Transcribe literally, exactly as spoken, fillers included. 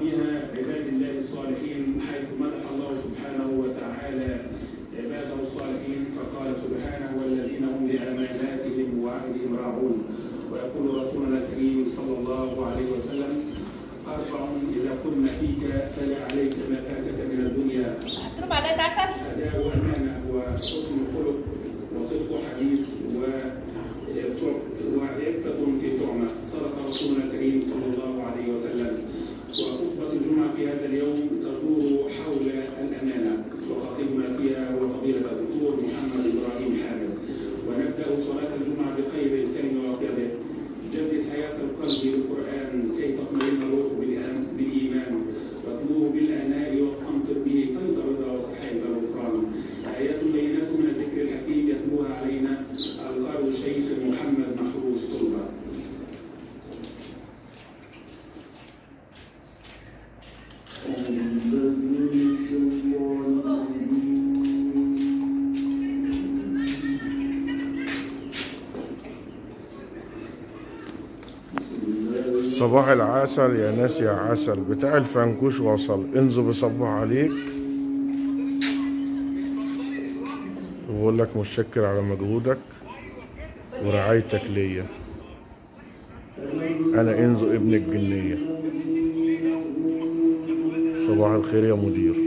بها عباد الله الصالحين، حيث مدح الله سبحانه وتعالى عباده الصالحين فقال سبحانه: والذين هم لأماناتهم وعهدهم راعون. ويقول رسولنا الكريم صلى الله عليه وسلم: أربع إذا كن فيك فلا عليك ما فاتك من الدنيا: هتروح معلقة عسل؟ أداء أمانة وحسن خلق وصدق حديث وعفة في طعمة. صدق رسولنا الكريم صلى الله عليه وسلم. وخطبة الجمعة في هذا اليوم تدور حول الأمانة، وخطيبنا فيها هو فضيلة الدكتور محمد إبراهيم حامد. ونبدأ صلاة الجمعة بخير الكلم وطيبه: جدد حياة القلب بالقرآن كي تطمئن الروح بالإيمان، واتلوه بالآناء واستمطر به فيض الرضا وصحائب الغفران. آيات بينات من الذكر الحكيم يتلوها علينا القارئ الشيخ محمد محروس طلبة. صباح العسل يا ناس يا عسل، بتاع الفنكوش وصل. انزو بصبح عليك وبقول لك متشكر على مجهودك ورعايتك ليا. انا انزو ابن الجنية. صباح الخير يا مدير.